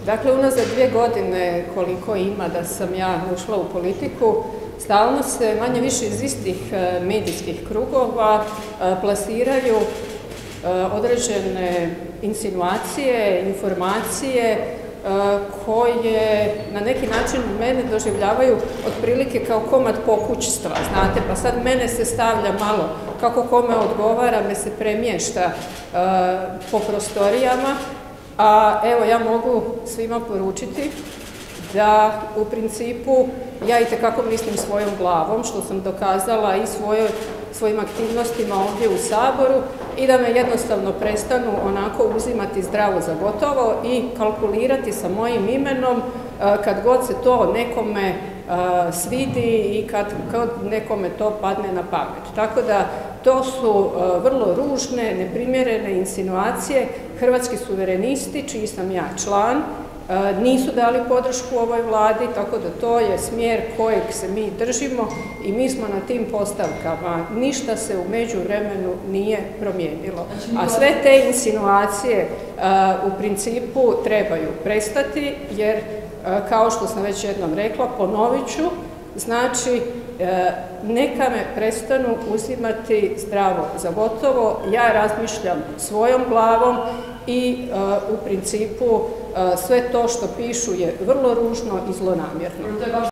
Dakle, unazad 2 godine koliko ima da sam ja ušla u politiku, stalno se manje više iz istih medijskih krugova plasiraju određene insinuacije, informacije koje na neki način mene doživljavaju otprilike kao komad pokućstva, znate, pa sad mene se stavlja malo, kako kome odgovara, me se premješta po prostorijama, a evo ja mogu svima poručiti da u principu ja itekako mislim svojom glavom, što sam dokazala i svojim aktivnostima ovdje u Saboru, i da me jednostavno prestanu onako uzimati zdravo za gotovo i kalkulirati sa mojim imenom kad god se to nekome svidi i kad nekome to padne na pamet. Tako da to su vrlo ružne, neprimjerene insinuacije. Hrvatski suverenisti, čiji sam ja član, nisu dali podršku ovoj vladi, tako da to je smjer kojeg se mi držimo i mi smo na tim postavkama. Ništa se u međuvremenu nije promijenilo. A sve te insinuacije u principu trebaju prestati, jer kao što sam već jednom rekla, ponovit ću, znači neka me prestanu uzimati zdravo za gotovo, ja razmišljam svojom glavom i u principu sve to što pišu je vrlo ružno i zlonamjerno.